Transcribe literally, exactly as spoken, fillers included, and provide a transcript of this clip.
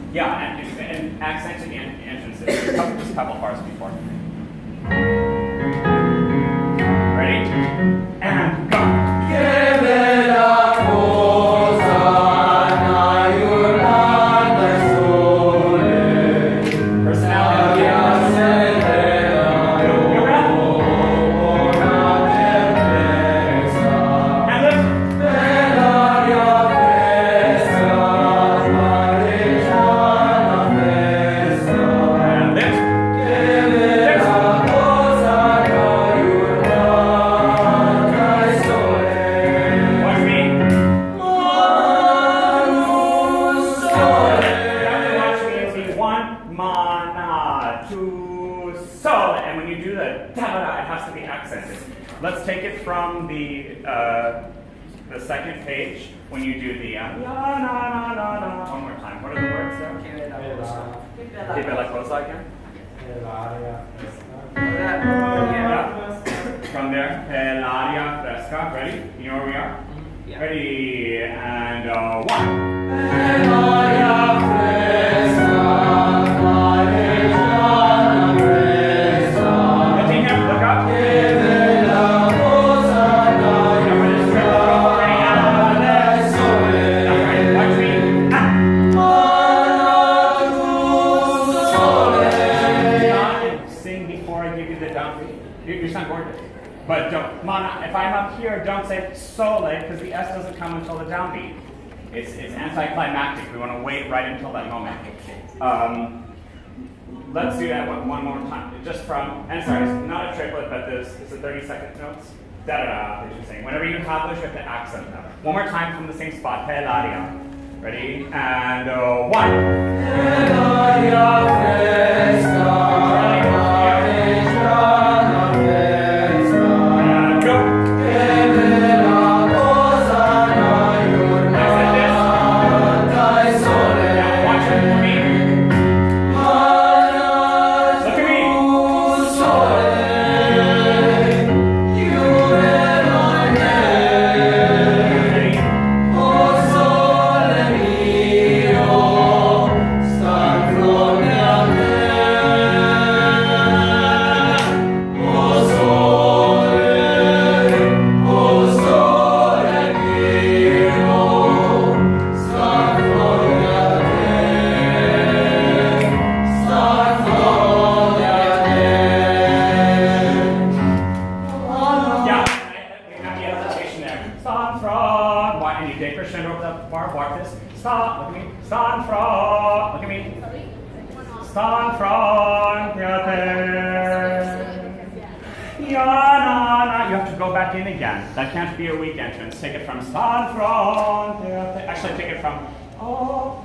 Yeah, and, and accented entrances. Just a couple, just a couple bars before. Ready? And go. Let's take it from the uh, the second page when you do the uh, la, na, na, na, na. One more time. What are the words there? Che bella cosa again? Yeah. From there, l'aria fresca. Ready? You know where we are? Yeah. Ready? And uh, one. L'aria fresca. Look up. But don't, mana, if I'm up here, don't say sole, because the S doesn't come until the downbeat. It's, it's anticlimactic. We want to wait right until that moment. Um, let's do that one, one more time. Just from, and sorry, it's not a triplet, but this is it thirty second notes. Da da da, that you're saying. Whenever you have those, you have to accent them. One more time from the same spot. Pelaria. Ready? And uh, one. Pelaria fresca. That can't be a weak entrance. Take it from San Fron. Actually, take it from oh,